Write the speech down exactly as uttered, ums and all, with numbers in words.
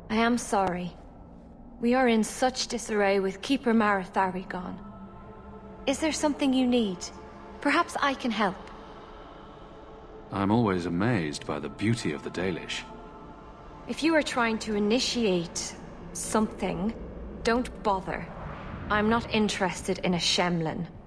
I am sorry. We are in such disarray with Keeper Marathari gone. Is there something you need? Perhaps I can help. I'm always amazed by the beauty of the Dalish. If you are trying to initiate something, don't bother. I'm not interested in a Shemlin.